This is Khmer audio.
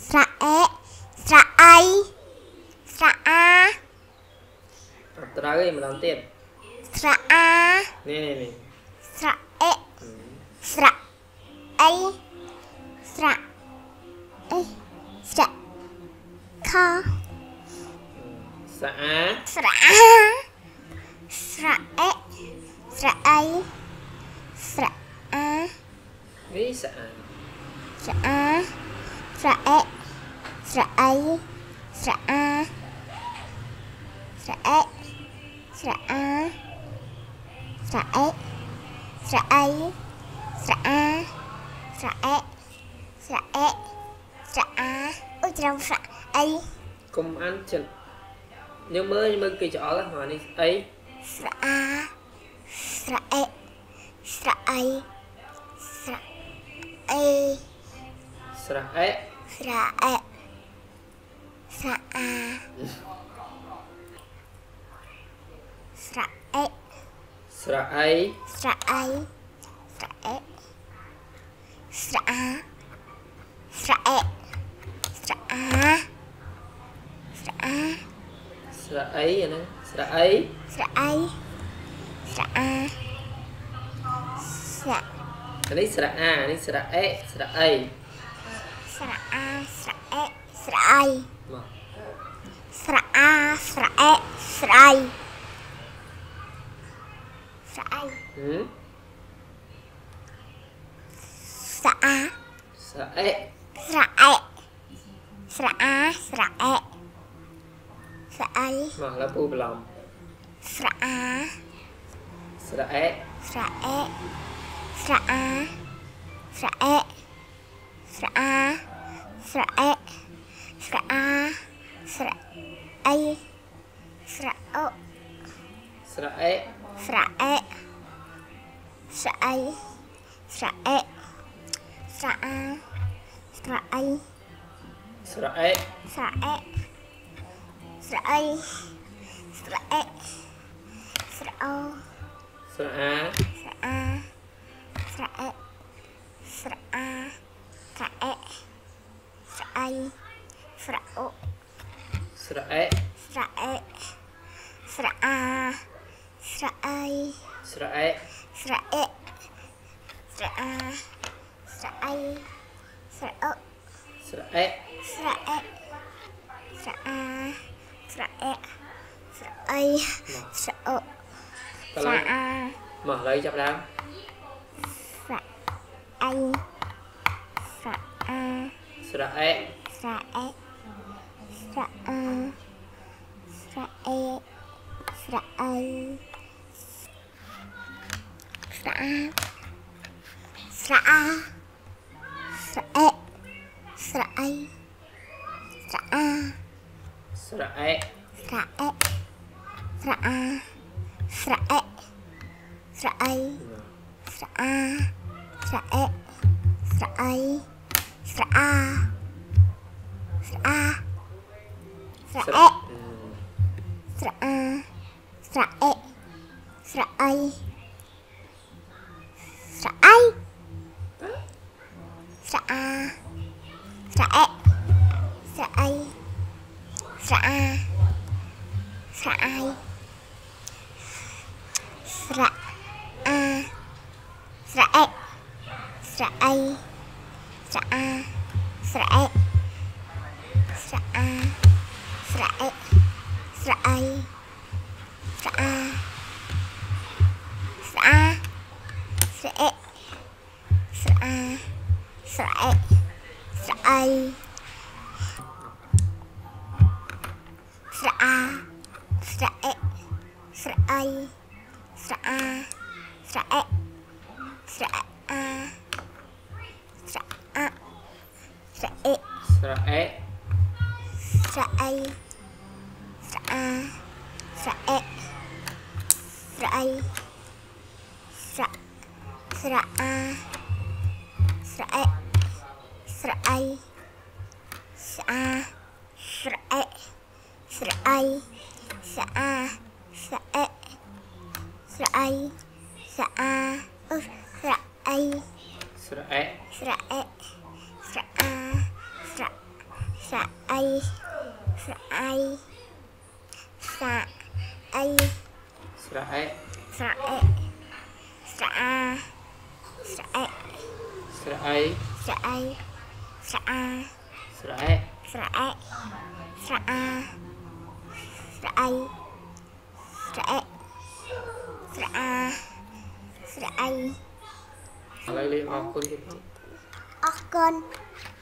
ស្រៈស្រអៃស្រអាត្រូវឯងម្ដងទៀតស្រអានេះស្រអេស្រអៃស្រអេស្រខស្អាស្រអាស្រអេស្រអៃស្រអានេះស្អាស្រអាស្រអេស្រអៃស្រអាស្រអេស្រអាស្រអេស្រអៃស្រអាស្រអេស្រអេស្រអាអូច្រំស្រអីកុំអានចិត្តយើងមើលគេច្អល់ហ្នឹងនេះអីស្រអាស្រអេស្រអៃស្រអេស្រអេស្រអេស្រអាស្រអេស្រអីស្រអៃស្រអេស្រអាស្រអេស្រអាស្រអាស្រអីអាហ្នឹងស្រអីស្រអៃស្រអាស្រអានេះស្រអានេះស្រអេស្រអីស្រអាស្រអេស្រអៃមកស្រអាស្រអេស្រអៃស្រអៃ ស្រអាស្រអេស្រអេស្រអាស្រអេស្រអៃមកឡើពូបន្លំស្រអាស្រអេស្រអេស្រអាស្រអេស្រអាស្រអេស្រអាស្រអៃស្រអូស្រអេស្រអេស្រអៃស្រអេស្រអាស្រអៃស្រអេស្រអេស្រអៃស្រអេស្រអូស្រអាស្រអាស្រអេស្រអាស្រអេស្រអៃស្រអូស្រអេស្រអេស្រអាស្រអៃស្រអេស្រអេស្រអាស្រអៃស្រអូស្រអេស្រអេស្រអាស្រអេស្រអៃស្រអូកន្ស្រលែងអាមកឡើយចាប់ដើមស្រអៃស្រអាស្រអេស្រអេស្រអាស្រអេស្រអៃស្រអាស្រអាស្រអេស្រអៃស្រអាស្រអេស្រអេស្រអាស្រអេស្រអៃស្រអាស្រអេស្រអៃស្រអាស្រអាស្រអេស្រអាស្រអេស្រអៃស្រអៃស្រអាស្រអេស្រអៃស្រអាស្រអៃស្រអាស្រអេស្រអៃស្រអាស្រអេស្រអាស្រអេស្រអៃស្រអាស្រអាស្រអេស្រអាស្រអេស្រអៃស្រអាស្រអេស្រអៃស្រអាស្រអេស្រអាស្រអាស្រអេស្រអេស្រអៃស្រអាស្រអេស្រអៃស្រស្រអាស្រអេស្រអៃស្រអាស្រអេស្រអៃស្រអាស្រអេស្រអៃស្រអាស្រអៃស្រអេស្រអេស្រអាស្រស្រអីស្រអីស្រអីស្រអែស្រអែស្រអាស្រអែស្រអីស្រអីស្រអាស្រអែស្រអែស្រអាស្រអីស្រអែស្រអាស្រអីឥឡូវលេងអរគុណទៀតអរគុណ